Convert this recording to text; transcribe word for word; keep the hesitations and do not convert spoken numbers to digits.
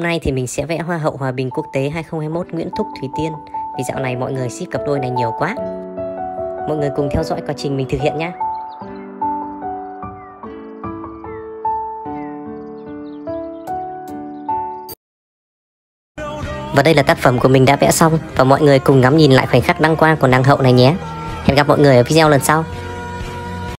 Hôm nay thì mình sẽ vẽ Hoa hậu Hòa bình quốc tế hai không hai mốt Nguyễn Thúc Thủy Tiên. Vì dạo này mọi người ship cặp đôi này nhiều quá. Mọi người cùng theo dõi quá trình mình thực hiện nhé. Và đây là tác phẩm của mình đã vẽ xong. Và mọi người cùng ngắm nhìn lại khoảnh khắc đăng quang của nàng hậu này nhé. Hẹn gặp mọi người ở video lần sau.